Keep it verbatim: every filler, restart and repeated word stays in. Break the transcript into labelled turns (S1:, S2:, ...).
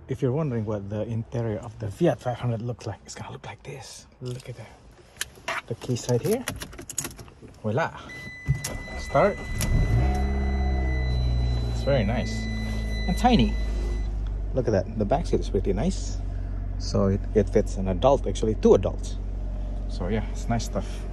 S1: if you're wondering what the interior of the Fiat five hundred looks like, it's gonna look like this. Look at that. The keys right here. Voila. Start. It's very nice and tiny. Look at that. The back seat is pretty nice. So it, it fits an adult, actually two adults. So yeah, it's nice stuff.